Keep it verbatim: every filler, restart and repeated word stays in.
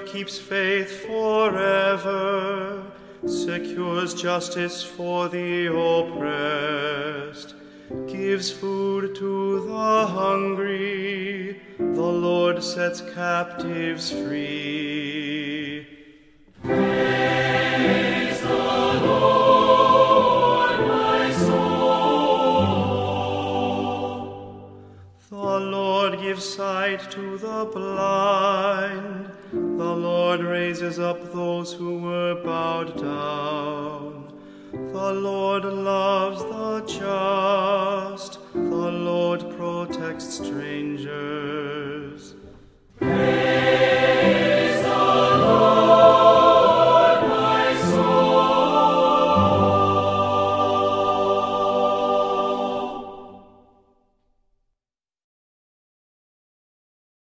keeps faith forever, secures justice for the oppressed, gives food to the hungry. The Lord sets captives free. Praise the Lord, my soul. The Lord gives sight to the blind. The Lord raises up those who were bowed down. The Lord loves the just. The Lord protects strangers.